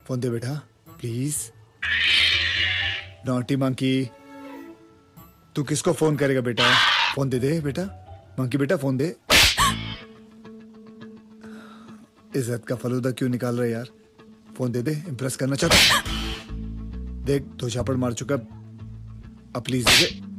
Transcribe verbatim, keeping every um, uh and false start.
Phone दे बेटा please. Naughty monkey, तू किसको फोन करेगा बेटा? फोन दे दे बेटा। मंकी बेटा फोन दे। इज्जत का फलूदा क्यों निकाल रहा है यार? फोन दे दे, इम्प्रेस करना चाहता। देख दो झापड़ मार चुका, अब प्लीज दे दे।